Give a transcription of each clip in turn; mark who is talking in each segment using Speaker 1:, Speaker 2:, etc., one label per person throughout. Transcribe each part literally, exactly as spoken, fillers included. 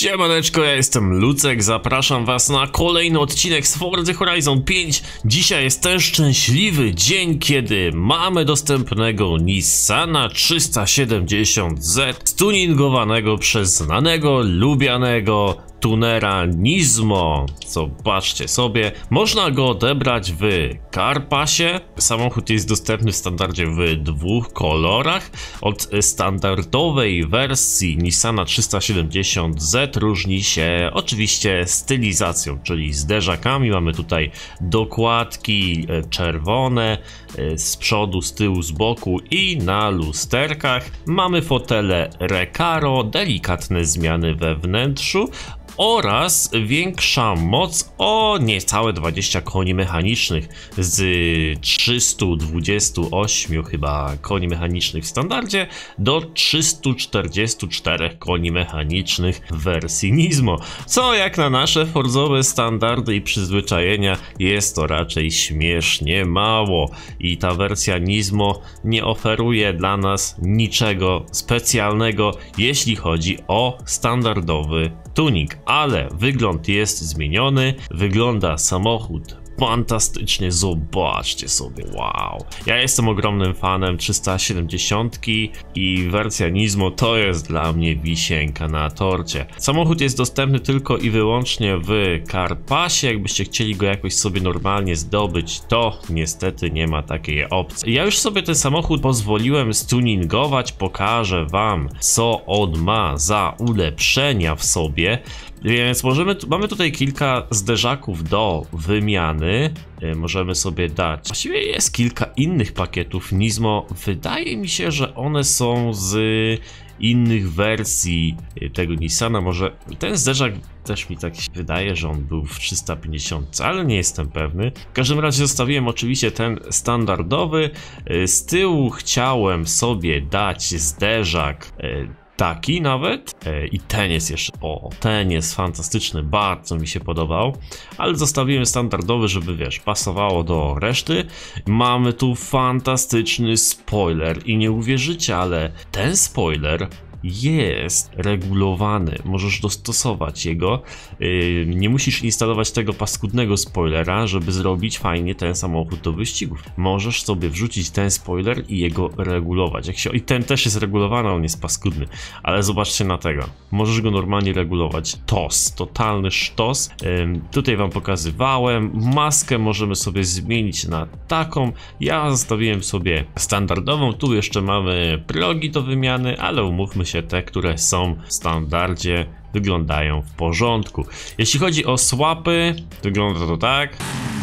Speaker 1: Siemaneczko, ja jestem Lucek, zapraszam was na kolejny odcinek z Forza Horizon pięć. Dzisiaj jest ten szczęśliwy dzień, kiedy mamy dostępnego Nissana trzysta siedemdziesiąt Z stuningowanego przez znanego, lubianego tunera Nismo. Zobaczcie sobie, można go odebrać w Car Passie. Samochód jest dostępny w standardzie w dwóch kolorach. Od standardowej wersji Nissana trzysta siedemdziesiąt Z różni się oczywiście stylizacją, czyli zderzakami. Mamy tutaj dokładki czerwone z przodu, z tyłu, z boku i na lusterkach. Mamy fotele Recaro, delikatne zmiany we wnętrzu oraz większa moc o niecałe dwadzieścia koni mechanicznych z trzystu dwudziestu ośmiu chyba koni mechanicznych w standardzie do trzystu czterdziestu czterech koni mechanicznych w wersji Nismo, co jak na nasze forzowe standardy i przyzwyczajenia jest to raczej śmiesznie mało i ta wersja Nismo nie oferuje dla nas niczego specjalnego, jeśli chodzi o standardowy tuning, ale wygląd jest zmieniony, wygląda samochód fantastycznie, zobaczcie sobie, wow. Ja jestem ogromnym fanem trzysta siedemdziesiąt i wersja Nismo to jest dla mnie wisienka na torcie. Samochód jest dostępny tylko i wyłącznie w Car Passie, jakbyście chcieli go jakoś sobie normalnie zdobyć, to niestety nie ma takiej opcji. Ja już sobie ten samochód pozwoliłem stuningować, pokażę wam, co on ma za ulepszenia w sobie. Więc możemy, mamy tutaj kilka zderzaków do wymiany, możemy sobie dać. Właściwie jest kilka innych pakietów Nismo, wydaje mi się, że one są z innych wersji tego Nissana. Może ten zderzak też mi tak się wydaje, że on był w trzysta pięćdziesiąt, ale nie jestem pewny. W każdym razie zostawiłem oczywiście ten standardowy. Z tyłu chciałem sobie dać zderzak taki nawet e, i ten jest jeszcze, o, ten jest fantastyczny, bardzo mi się podobał, ale zostawiłem standardowy, żeby wiesz, pasowało do reszty. Mamy tu fantastyczny spoiler i nie uwierzycie, ale ten spoiler jest regulowany, możesz dostosować jego, yy, nie musisz instalować tego paskudnego spoilera, żeby zrobić fajnie ten samochód do wyścigów. Możesz sobie wrzucić ten spoiler i jego regulować. Jak się, i ten też jest regulowany, on jest paskudny, ale zobaczcie na tego, możesz go normalnie regulować. Tos, totalny sztos. Yy, tutaj wam pokazywałem, maskę możemy sobie zmienić na taką, ja zostawiłem sobie standardową, tu jeszcze mamy progi do wymiany, ale umówmy się, te, które są w standardzie, wyglądają w porządku. Jeśli chodzi o swapy, wygląda to tak.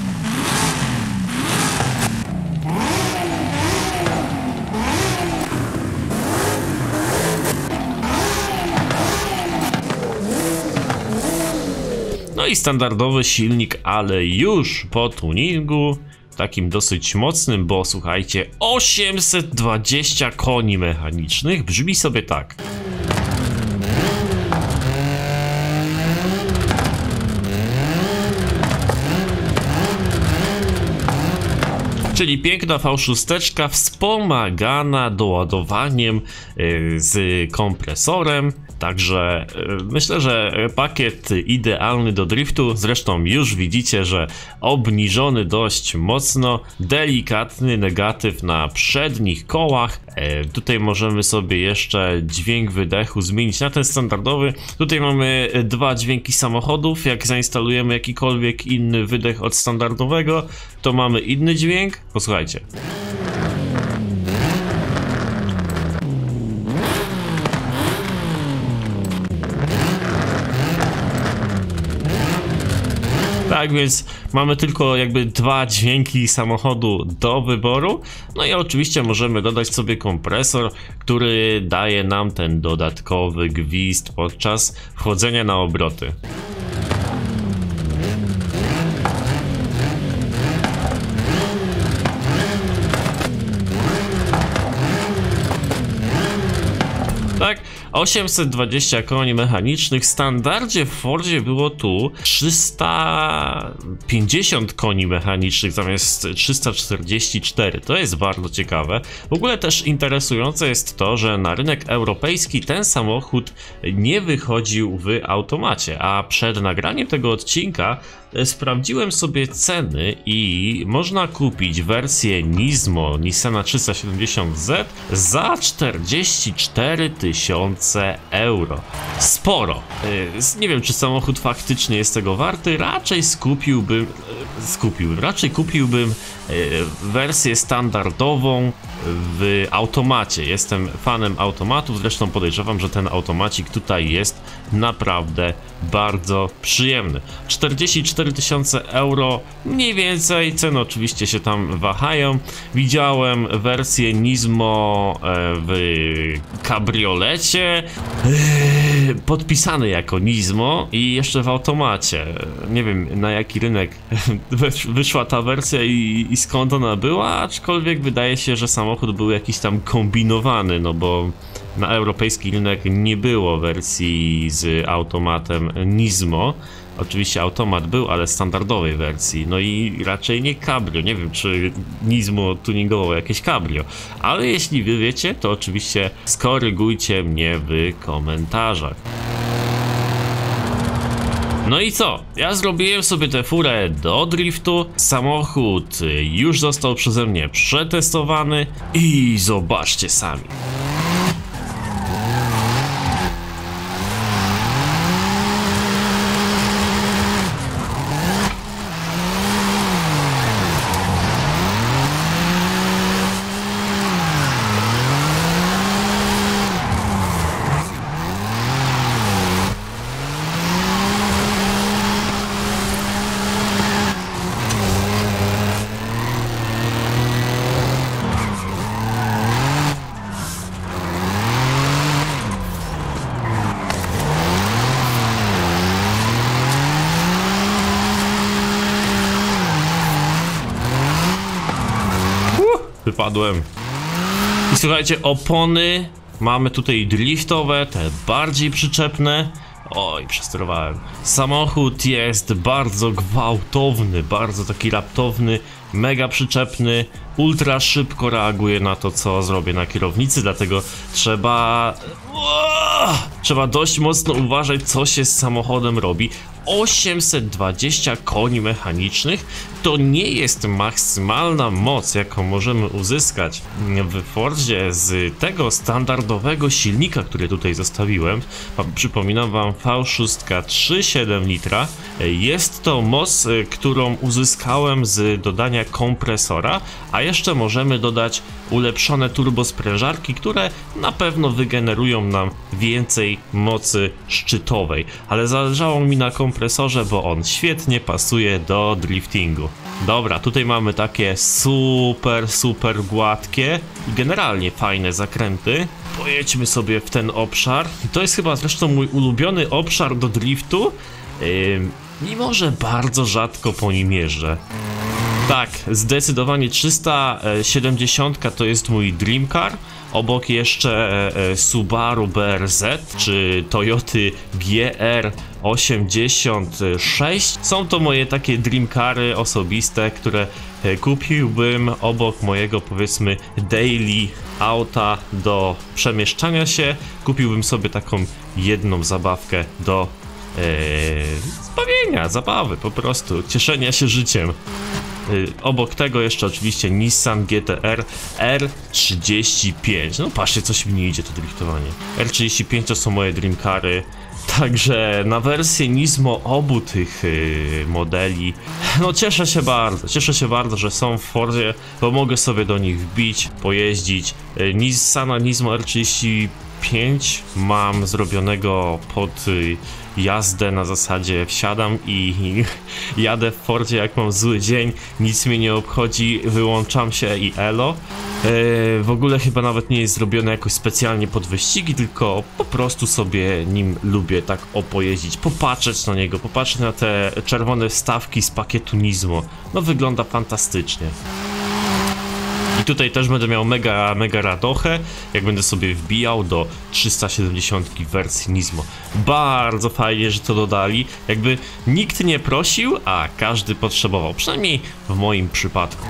Speaker 1: No i standardowy silnik, ale już po tuningu, takim dosyć mocnym, bo słuchajcie, osiemset dwadzieścia koni mechanicznych, brzmi sobie tak. Czyli piękna V sześć wspomagana doładowaniem yy, z kompresorem. Także yy, myślę, że pakiet idealny do driftu. Zresztą już widzicie, że obniżony dość mocno, delikatny negatyw na przednich kołach. Yy, tutaj możemy sobie jeszcze dźwięk wydechu zmienić na ten standardowy. Tutaj mamy dwa dźwięki samochodów. Jak zainstalujemy jakikolwiek inny wydech od standardowego, to mamy inny dźwięk. Posłuchajcie. Tak więc mamy tylko jakby dwa dźwięki samochodu do wyboru. No i oczywiście możemy dodać sobie kompresor, który daje nam ten dodatkowy gwizd podczas wchodzenia na obroty. Tak, osiemset dwadzieścia koni mechanicznych. W standardzie w Fordzie było tu trzysta pięćdziesiąt koni mechanicznych zamiast trzysta czterdzieści cztery. To jest bardzo ciekawe. W ogóle też interesujące jest to, że na rynek europejski ten samochód nie wychodził w automacie, a przed nagraniem tego odcinka sprawdziłem sobie ceny i można kupić wersję Nismo Nissana trzysta siedemdziesiąt Z za czterdzieści cztery tysiące euro. Sporo. Nie wiem, czy samochód faktycznie jest tego warty. Raczej skupiłbym, skupiłbym, raczej kupiłbym wersję standardową w automacie. Jestem fanem automatów, zresztą podejrzewam, że ten automacik tutaj jest naprawdę bardzo przyjemny. czterdzieści cztery tysiące euro, mniej więcej, ceny oczywiście się tam wahają. Widziałem wersję Nismo w kabriolecie, podpisany jako Nismo i jeszcze w automacie. Nie wiem, na jaki rynek wyszła ta wersja i, i skąd ona była, aczkolwiek wydaje się, że samochód był jakiś tam kombinowany, no bo na europejski rynek nie było wersji z automatem Nismo. Oczywiście automat był, ale standardowej wersji. No i raczej nie cabrio. Nie wiem, czy Nismo tuningowało jakieś cabrio. Ale jeśli wy wiecie, to oczywiście skorygujcie mnie w komentarzach. No i co? Ja zrobiłem sobie tę furę do driftu. Samochód już został przeze mnie przetestowany i zobaczcie sami. Wypadłem. I słuchajcie, opony mamy tutaj driftowe, te bardziej przyczepne. Oj, przesterowałem. Samochód jest bardzo gwałtowny, bardzo taki raptowny, mega przyczepny, ultra szybko reaguje na to, co zrobię na kierownicy, dlatego trzeba... Trzeba dość mocno uważać, co się z samochodem robi. osiemset dwadzieścia koni mechanicznych to nie jest maksymalna moc, jaką możemy uzyskać w Fordzie z tego standardowego silnika, który tutaj zostawiłem. Przypominam wam, V sześć trzy przecinek siedem litra. Jest to moc, którą uzyskałem z dodania kompresora, a jeszcze możemy dodać ulepszone turbosprężarki, które na pewno wygenerują nam więcej mocy szczytowej, ale zależało mi na kompresorze, bo on świetnie pasuje do driftingu. Dobra, tutaj mamy takie super, super gładkie i generalnie fajne zakręty. Pojedźmy sobie w ten obszar. To jest chyba zresztą mój ulubiony obszar do driftu, yy, mimo że bardzo rzadko po nim jeżdżę. Tak, zdecydowanie trzysta siedemdziesiąt to jest mój dream car. Obok jeszcze Subaru B R Z czy Toyoty G R osiemdziesiąt sześć. Są to moje takie dream cary osobiste, które kupiłbym obok mojego, powiedzmy, daily auta do przemieszczania się. Kupiłbym sobie taką jedną zabawkę do Yy, zbawienia, zabawy, po prostu cieszenia się życiem. Yy, obok tego jeszcze oczywiście Nissan G T R R trzydzieści pięć. No patrzcie, coś mi nie idzie to driftowanie. R trzydzieści pięć to są moje dream cary. Także na wersję Nismo obu tych yy, modeli, no cieszę się bardzo, cieszę się bardzo, że są w Fordzie, bo mogę sobie do nich wbić, pojeździć. Yy, Nissana Nismo R trzydzieści pięć mam zrobionego pod yy, jazdę na zasadzie wsiadam i, i jadę w Fordzie, jak mam zły dzień, nic mnie nie obchodzi, wyłączam się i elo. Yy, w ogóle chyba nawet nie jest zrobione jakoś specjalnie pod wyścigi, tylko po prostu sobie nim lubię tak opojeździć, popatrzeć na niego, popatrzeć na te czerwone wstawki z pakietu Nismo. No wygląda fantastycznie. I tutaj też będę miał mega, mega radochę, jak będę sobie wbijał do trzysta siedemdziesiąt w wersji Nismo. Bardzo fajnie, że to dodali. Jakby nikt nie prosił, a każdy potrzebował. Przynajmniej w moim przypadku.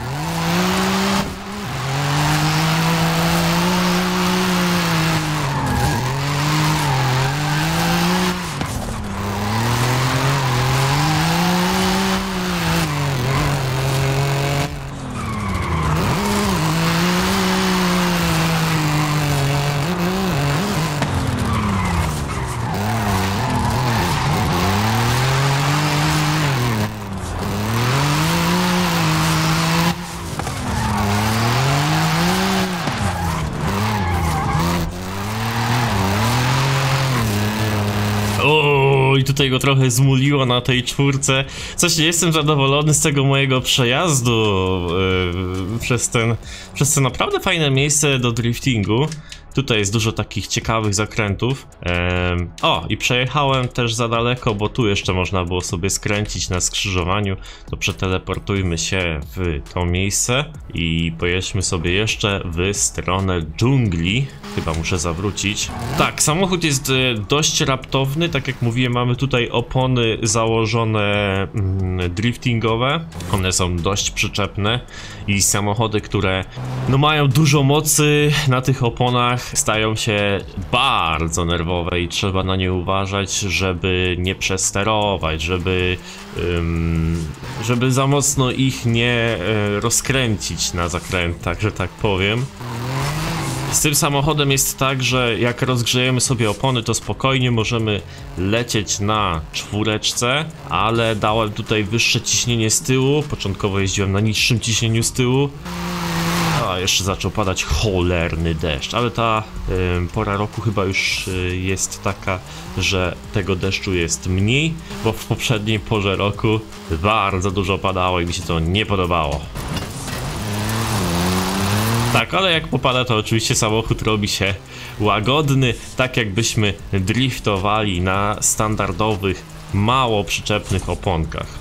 Speaker 1: O, i tutaj go trochę zmuliło na tej czwórce. Coś nie jestem zadowolony z tego mojego przejazdu yy, przez ten, przez to naprawdę fajne miejsce do driftingu. Tutaj jest dużo takich ciekawych zakrętów. Ehm, o, i przejechałem też za daleko, bo tu jeszcze można było sobie skręcić na skrzyżowaniu. To przeteleportujmy się w to miejsce i pojedźmy sobie jeszcze w stronę dżungli. Chyba muszę zawrócić. Tak, samochód jest e, dość raptowny. Tak jak mówiłem, mamy tutaj opony założone mm, driftingowe. One są dość przyczepne i samochody, które no, mają dużo mocy na tych oponach, stają się bardzo nerwowe i trzeba na nie uważać, żeby nie przesterować, żeby, um, żeby za mocno ich nie e, rozkręcić na zakrętach, że tak powiem. Z tym samochodem jest tak, że jak rozgrzejemy sobie opony, to spokojnie możemy lecieć na czwóreczce, ale dałem tutaj wyższe ciśnienie z tyłu. Początkowo jeździłem na niższym ciśnieniu z tyłu. A jeszcze zaczął padać cholerny deszcz, ale ta y, pora roku chyba już y, jest taka, że tego deszczu jest mniej, bo w poprzedniej porze roku bardzo dużo padało i mi się to nie podobało. Tak, ale jak popada, to oczywiście samochód robi się łagodny, tak jakbyśmy driftowali na standardowych, mało przyczepnych oponkach.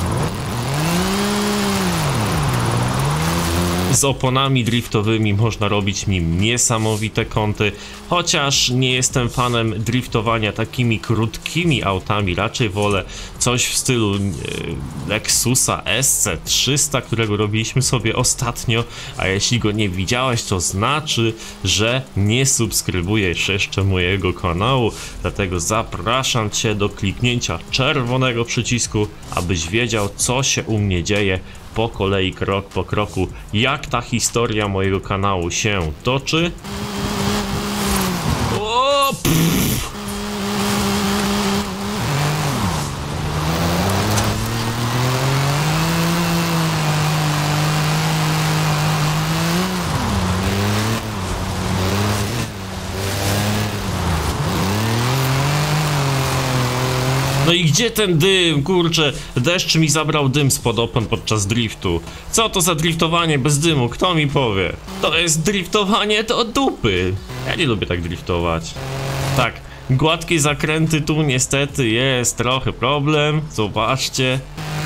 Speaker 1: Z oponami driftowymi można robić nim niesamowite kąty, chociaż nie jestem fanem driftowania takimi krótkimi autami, raczej wolę coś w stylu e, Lexusa S C trzysta, którego robiliśmy sobie ostatnio, a jeśli go nie widziałeś, to znaczy, że nie subskrybujesz jeszcze mojego kanału, dlatego zapraszam Cię do kliknięcia czerwonego przycisku, abyś wiedział, co się u mnie dzieje po kolei, krok po kroku, jak ta historia mojego kanału się toczy. O, pff. No i gdzie ten dym? Kurczę, deszcz mi zabrał dym spod opon podczas driftu. Co to za driftowanie bez dymu? Kto mi powie? To jest driftowanie do dupy. Ja nie lubię tak driftować. Tak, gładkie zakręty tu niestety jest trochę problem. Zobaczcie.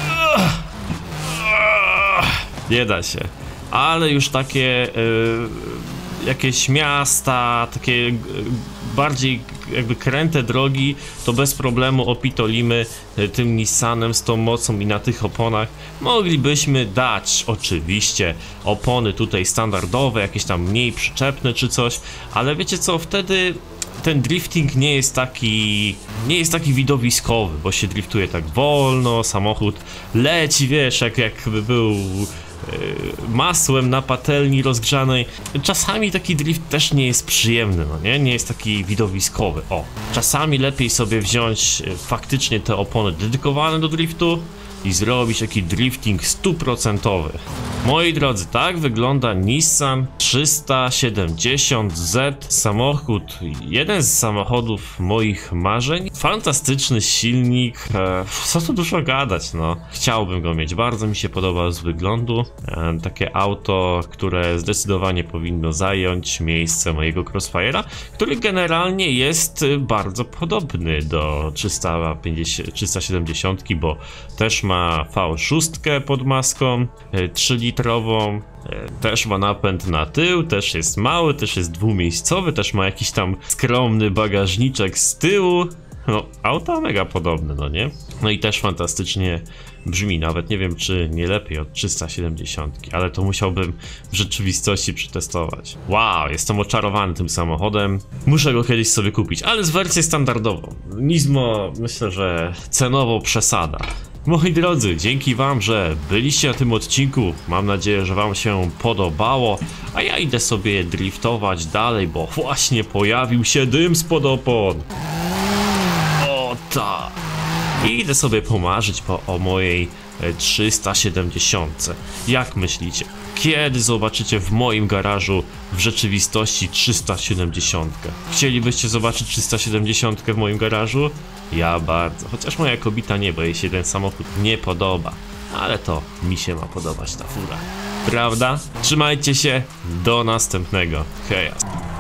Speaker 1: Nie da się. Ale już takie yy, jakieś miasta, takie yy, bardziej jakby kręte drogi, to bez problemu opitolimy tym Nissanem z tą mocą i na tych oponach moglibyśmy dać oczywiście opony tutaj standardowe, jakieś tam mniej przyczepne czy coś, ale wiecie co, wtedy ten drifting nie jest taki, nie jest taki widowiskowy, bo się driftuje tak wolno, samochód leci, wiesz, jak jakby był masłem na patelni rozgrzanej. Czasami taki drift też nie jest przyjemny, no nie? Nie jest taki widowiskowy. O, czasami lepiej sobie wziąć faktycznie te opony dedykowane do driftu i zrobić taki drifting stuprocentowy. Moi drodzy, tak wygląda Nissan trzysta siedemdziesiąt Z. Samochód, jeden z samochodów moich marzeń. Fantastyczny silnik, e, co tu dużo gadać, no. Chciałbym go mieć, bardzo mi się podoba z wyglądu. E, takie auto, które zdecydowanie powinno zająć miejsce mojego Crossfire'a, który generalnie jest bardzo podobny do trzysta pięćdziesiąt, trzysta siedemdziesiąt, bo też ma ma V sześć pod maską, trzy litrową. Też ma napęd na tył, też jest mały, też jest dwumiejscowy, też ma jakiś tam skromny bagażniczek z tyłu. No, auto mega podobne, no nie? No i też fantastycznie brzmi, nawet nie wiem, czy nie lepiej od trzysta siedemdziesiąt, ale to musiałbym w rzeczywistości przetestować. Wow, jestem oczarowany tym samochodem. Muszę go kiedyś sobie kupić, ale z wersją standardową. Nismo, myślę, że cenowo przesada. Moi drodzy, dzięki wam, że byliście na tym odcinku. Mam nadzieję, że wam się podobało. A ja idę sobie driftować dalej, bo właśnie pojawił się dym spod opon. O tak. I idę sobie pomarzyć po, o mojej trzysta siedemdziesiąt. Jak myślicie? Kiedy zobaczycie w moim garażu w rzeczywistości trzysta siedemdziesiąt? Chcielibyście zobaczyć trzysta siedemdziesiąt w moim garażu? Ja bardzo. Chociaż moja kobita nie, bo jej się ten samochód nie podoba. Ale to mi się ma podobać ta fura. Prawda? Trzymajcie się. Do następnego. Hej.